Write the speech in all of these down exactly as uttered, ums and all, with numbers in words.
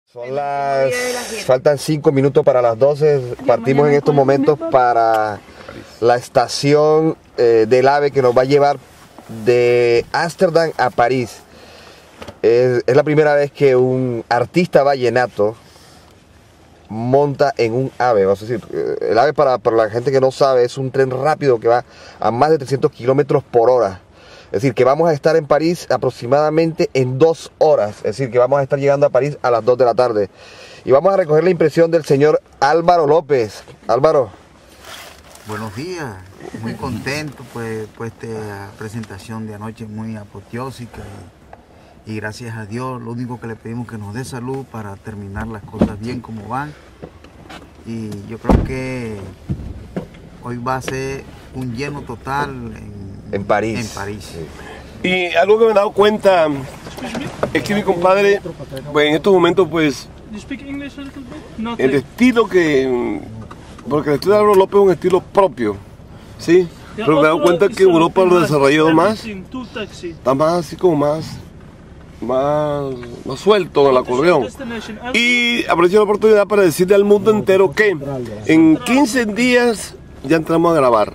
Son las... faltan cinco minutos para las doce, partimos en estos momentos para la estación eh, del AVE que nos va a llevar de Ámsterdam a París. Es, es la primera vez que un artista vallenato monta en un AVE. Vamos a decir, el AVE, para, para la gente que no sabe, es un tren rápido que va a más de trescientos kilómetros por hora. Es decir, que vamos a estar en París aproximadamente en dos horas. Es decir, que vamos a estar llegando a París a las dos de la tarde. Y vamos a recoger la impresión del señor Álvaro López. Álvaro. Buenos días. Muy contento pues, pues esta presentación de anoche muy apoteósica. Y, y gracias a Dios, lo único que le pedimos es que nos dé salud para terminar las cosas bien como van. Y yo creo que hoy va a ser un lleno total en En París. En París. Sí. Y algo que me he dado cuenta es que mi compadre, pues en estos momentos, pues, el estilo que, porque el estilo de Álvaro López es un estilo propio, ¿sí? Pero me he dado cuenta que Europa lo ha desarrollado más, está más así como más, más, más suelto en el acordeón. Y aprovecho la oportunidad para decirle al mundo entero que en quince días ya entramos a grabar.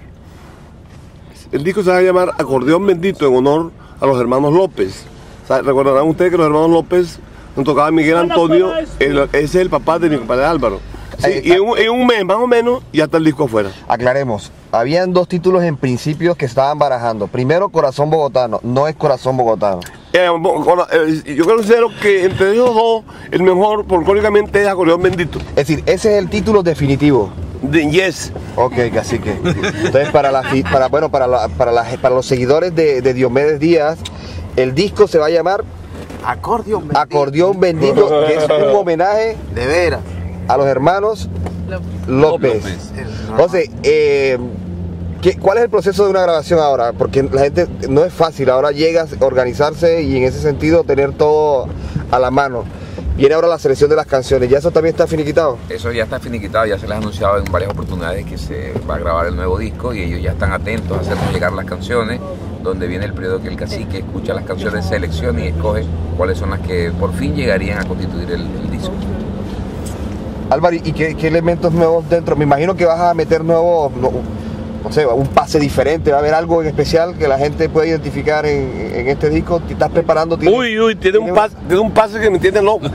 El disco se va a llamar Acordeón Bendito en honor a los hermanos López. O sea, recordarán ustedes que los hermanos López nos tocaba Miguel Antonio, el, ese es el papá de mi compadre Álvaro. Sí, y en un, en un mes más o menos ya está el disco afuera. Aclaremos, habían dos títulos en principio que estaban barajando. Primero, Corazón Bogotano, no es Corazón Bogotano. Eh, yo considero que entre ellos dos, el mejor folclóricamente es Acordeón Bendito. Es decir, ese es el título definitivo. De yes. Ok, cacique. Entonces, para, la, para, bueno, para, la, para, la, para los seguidores de, de Diomedes Díaz, el disco se va a llamar Acordeón Bendito. Acordeón Bendito, que es un homenaje de veras a los hermanos López. López. Entonces, eh, ¿qué, ¿cuál es el proceso de una grabación ahora? Porque la gente no es fácil, ahora llegas a organizarse y en ese sentido tener todo a la mano. Viene ahora la selección de las canciones, ¿ya eso también está finiquitado? Eso ya está finiquitado, ya se les ha anunciado en varias oportunidades que se va a grabar el nuevo disco y ellos ya están atentos a hacernos llegar las canciones, donde viene el periodo que el cacique escucha las canciones, selecciona y escoge cuáles son las que por fin llegarían a constituir el, el disco. Álvaro, ¿y qué, qué elementos nuevos dentro? Me imagino que vas a meter nuevos, no, no sé, un pase diferente, va a haber algo en especial que la gente pueda identificar en, en este disco. ¿Te estás preparando? ¿Tiene, uy, uy, tiene, ¿tiene un, pase, tiene un pase que me entiende loco.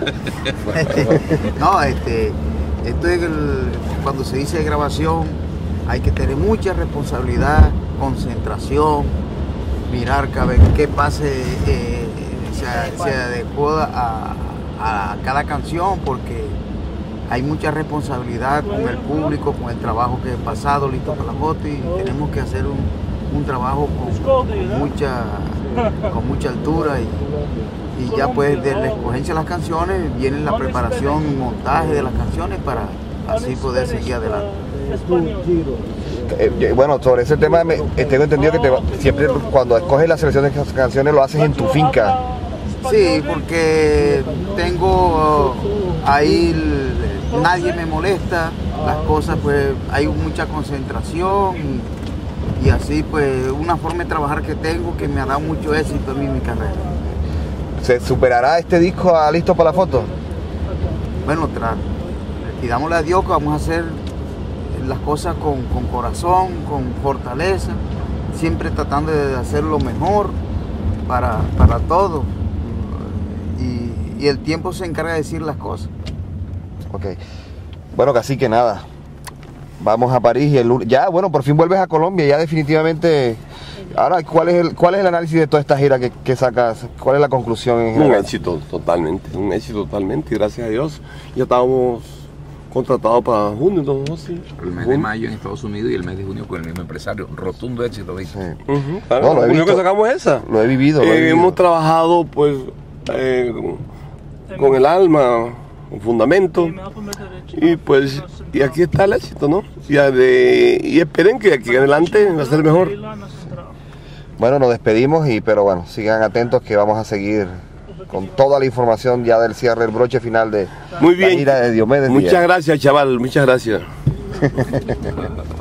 No, este, esto es el, cuando se dice grabación, hay que tener mucha responsabilidad, concentración, mirar qué pase eh, se, se adecua a, a cada canción, porque hay mucha responsabilidad con el público, con el trabajo que he pasado, listo para la foto, y tenemos que hacer un, un trabajo con, con, mucha, con mucha altura y, y ya pues de la escogencia de las canciones viene la preparación y montaje de las canciones para así poder seguir adelante. Eh, bueno, sobre ese tema me, tengo entendido que te, siempre cuando escoges la selección de canciones lo haces en tu finca. Sí, porque tengo ahí, el, nadie me molesta, las cosas pues hay mucha concentración y, y así pues una forma de trabajar que tengo que me ha dado mucho éxito en mi, mi carrera. ¿Se superará este disco a Listo para la Foto? Bueno, pidámosle a Dios que vamos a hacer las cosas con, con corazón, con fortaleza, siempre tratando de hacer lo mejor para, para todos. Y, y el tiempo se encarga de decir las cosas. Ok. Bueno, cacique, nada. Vamos a París y el lunes. Ya, bueno, por fin vuelves a Colombia, ya definitivamente. Ahora, ¿cuál es el, cuál es el análisis de toda esta gira que, que sacas? ¿Cuál es la conclusión en general? Un éxito totalmente, un éxito totalmente, y gracias a Dios ya estábamos contratados para junio, ¿no? Sí. El mes de mayo en Estados Unidos y el mes de junio con el mismo empresario. Rotundo éxito, ¿viste? Sí. Uh-huh. Claro, no, lo he visto, que sacamos esa. Lo he vivido. Lo he eh, vivido. Hemos trabajado, pues, eh, con, con el alma, con fundamento, y pues, y aquí está el éxito, ¿no? Y, de, y esperen que aquí en adelante va a ser mejor. Bueno, nos despedimos, y pero bueno, sigan atentos que vamos a seguir con toda la información ya del cierre, el broche final de Muy bien. la gira de Diomedes Muchas Díaz. gracias, chaval, muchas gracias.